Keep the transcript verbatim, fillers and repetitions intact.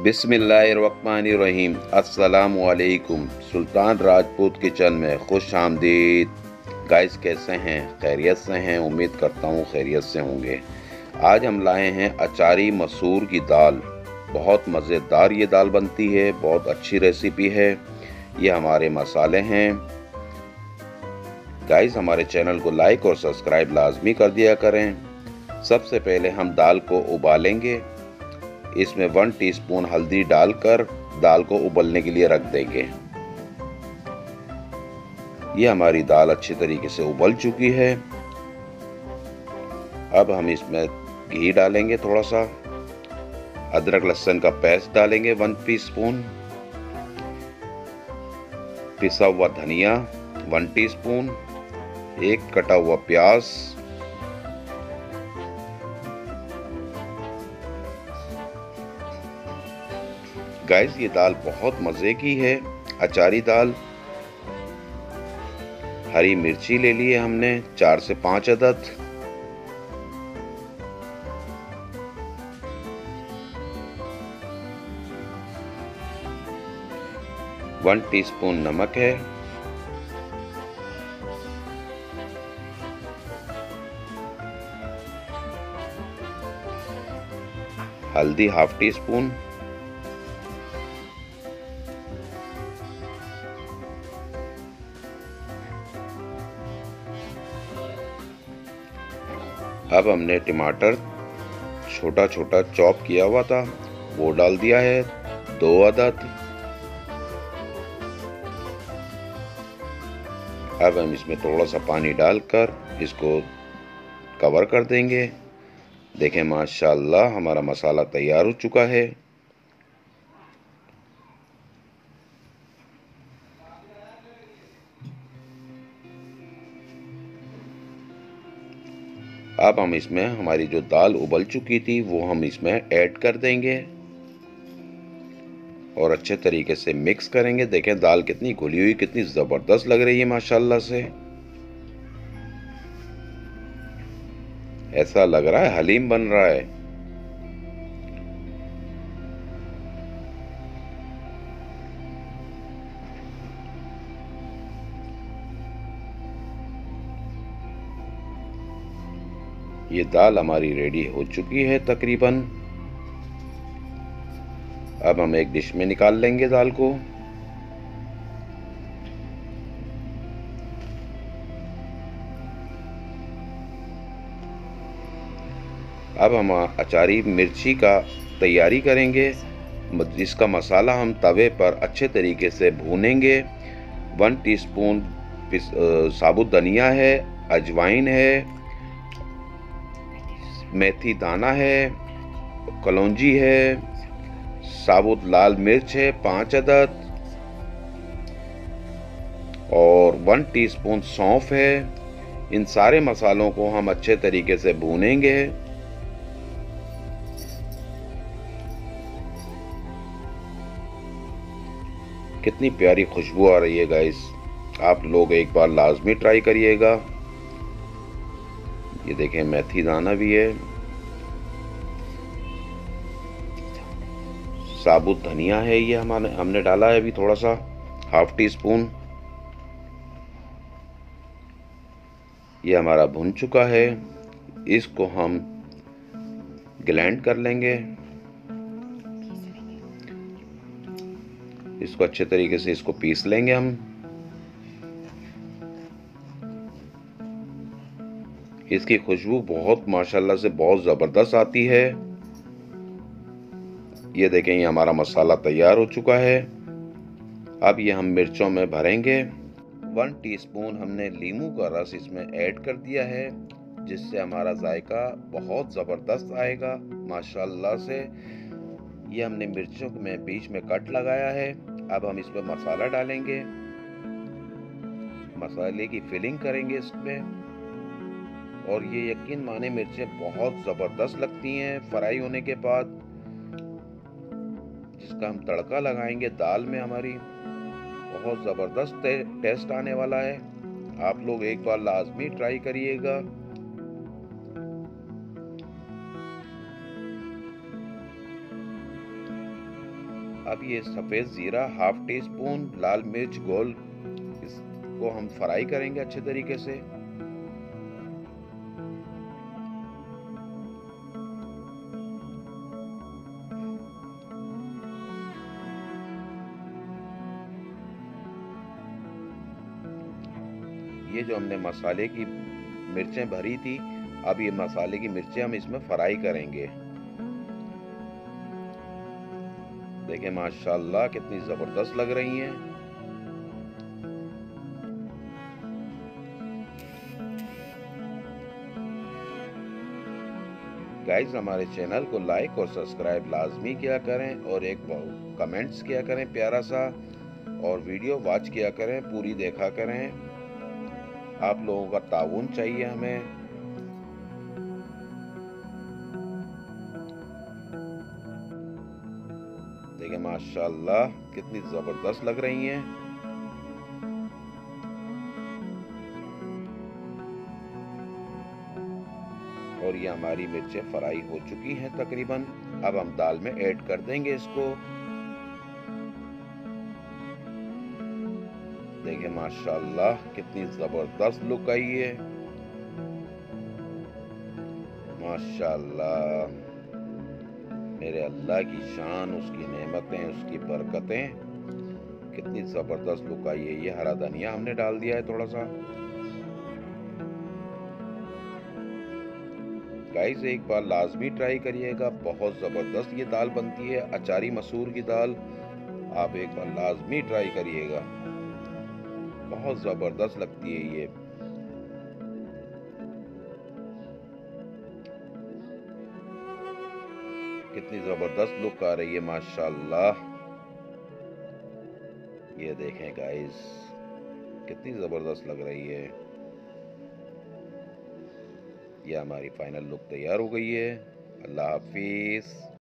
बिस्मिल्लाहिर्रहमानिर्रहीम। अस्सलामु अलैकुम। सुल्तान राजपूत किचन में खुश आमदीद। गाइस, कैसे हैं? खैरियत से हैं? उम्मीद करता हूँ खैरियत से होंगे। आज हम लाए हैं अचारी मसूर की दाल। बहुत मज़ेदार ये दाल बनती है, बहुत अच्छी रेसिपी है। ये हमारे मसाले हैं। गाइस, हमारे चैनल को लाइक और सब्सक्राइब लाजमी कर दिया करें। सबसे पहले हम दाल को उबालेंगे। इसमें वन टीस्पून हल्दी डालकर दाल को उबलने के लिए रख देंगे। ये हमारी दाल अच्छी तरीके से उबल चुकी है। अब हम इसमें घी डालेंगे, थोड़ा सा अदरक लहसुन का पेस्ट डालेंगे वन टीस्पून, पिसा हुआ धनिया वन टीस्पून, एक कटा हुआ प्याज, गाइस ये दाल बहुत मज़े की है, अचारी दाल। हरी मिर्ची ले लिए हमने चार से पाँच अदद। वन टीस्पून नमक है। हल्दी हाफ टी स्पून। अब हमने टमाटर छोटा छोटा चॉप किया हुआ था वो डाल दिया है, दो अदद। अब हम इसमें थोड़ा सा पानी डालकर इसको कवर कर देंगे। देखें, माशाल्लाह हमारा मसाला तैयार हो चुका है। अब हम इसमें हमारी जो दाल उबल चुकी थी वो हम इसमें ऐड कर देंगे और अच्छे तरीके से मिक्स करेंगे। देखें दाल कितनी घुली हुई, कितनी ज़बरदस्त लग रही है माशाल्लाह से। ऐसा लग रहा है हलीम बन रहा है। ये दाल हमारी रेडी हो चुकी है तकरीबन। अब हम एक डिश में निकाल लेंगे दाल को। अब हम अचारी मिर्ची का तैयारी करेंगे, जिसका मसाला हम तवे पर अच्छे तरीके से भूनेंगे। वन टीस्पून साबुत धनिया है, अजवाइन है, मेथी दाना है, कलौंजी है, साबुत लाल मिर्च है पाँच अदद और वन टीस्पून सौंफ है। इन सारे मसालों को हम अच्छे तरीके से भूनेंगे। कितनी प्यारी खुशबू आ रही है गाइस, आप लोग एक बार लाजमी ट्राई करिएगा। ये देखें मेथी दाना भी है, साबुत धनिया है, ये हमारे हमने डाला है अभी थोड़ा सा हाफ टी स्पून। ये हमारा भुन चुका है। इसको हम ग्राइंड कर लेंगे। इसको अच्छे तरीके से इसको पीस लेंगे हम। इसकी खुशबू बहुत माशाल्लाह से बहुत ज़बरदस्त आती है। ये देखें, ये हमारा मसाला तैयार हो चुका है। अब ये हम मिर्चों में भरेंगे। वन टीस्पून हमने नींबू का रस इसमें ऐड कर दिया है, जिससे हमारा जायका बहुत ज़बरदस्त आएगा माशाल्लाह से। ये हमने मिर्चों में बीच में कट लगाया है। अब हम इसमें मसाला डालेंगे, मसाले की फिलिंग करेंगे इसमें। और ये यकीन माने मिर्चें बहुत ज़बरदस्त लगती हैं फ्राई होने के बाद। जिसका हम तड़का लगाएंगे दाल में, हमारी बहुत ज़बरदस्त टेस्ट आने वाला है। आप लोग एक बार लाजमी ट्राई करिएगा। अब ये सफ़ेद ज़ीरा हाफ टी स्पून, लाल मिर्च गोल, इसको हम फ्राई करेंगे अच्छे तरीके से। ये जो हमने मसाले की मिर्चें भरी थी, अब ये मसाले की मिर्चें हम इसमें फ्राई करेंगे। देखिए माशाल्लाह कितनी ज़बरदस्त लग रही हैं। गाइस, हमारे चैनल को लाइक और सब्सक्राइब लाजमी किया करें और एक कमेंट्स किया करें प्यारा सा, और वीडियो वॉच किया करें, पूरी देखा करें। आप लोगों का ताउन चाहिए हमें। देखिए माशाल्लाह कितनी ज़बरदस्त लग रही हैं। और ये हमारी मिर्चें फ्राई हो चुकी हैं तकरीबन। अब हम दाल में ऐड कर देंगे इसको। देखिए माशाल्लाह कितनी ज़बरदस्त लुक आई है। माशाल्लाह, मेरे अल्लाह की शान, उसकी नेमतें, उसकी बरकतें, कितनी ज़बरदस्त लुक आई है। ये हरा धनिया हमने डाल दिया है थोड़ा सा। गाइस, एक बार लाजमी ट्राई करिएगा, बहुत ज़बरदस्त ये दाल बनती है, अचारी मसूर की दाल। आप एक बार लाजमी ट्राई करिएगा, बहुत ज़बरदस्त लगती है ये। कितनी ज़बरदस्त लुक आ रही है माशाल्लाह। ये देखें गाइस, कितनी ज़बरदस्त लग रही है। ये हमारी फाइनल लुक तैयार हो गई है। अल्लाह हाफिज़।